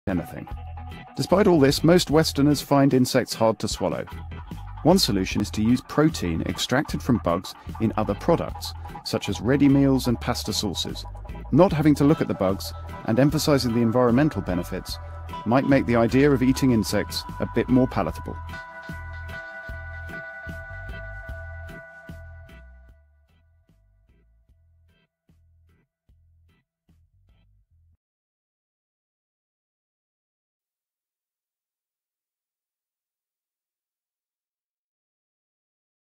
anything. Despite all this, most Westerners find insects hard to swallow. One solution is to use protein extracted from bugs in other products, such as ready meals and pasta sauces. Not having to look at the bugs and emphasizing the environmental benefits might make the idea of eating insects a bit more palatable.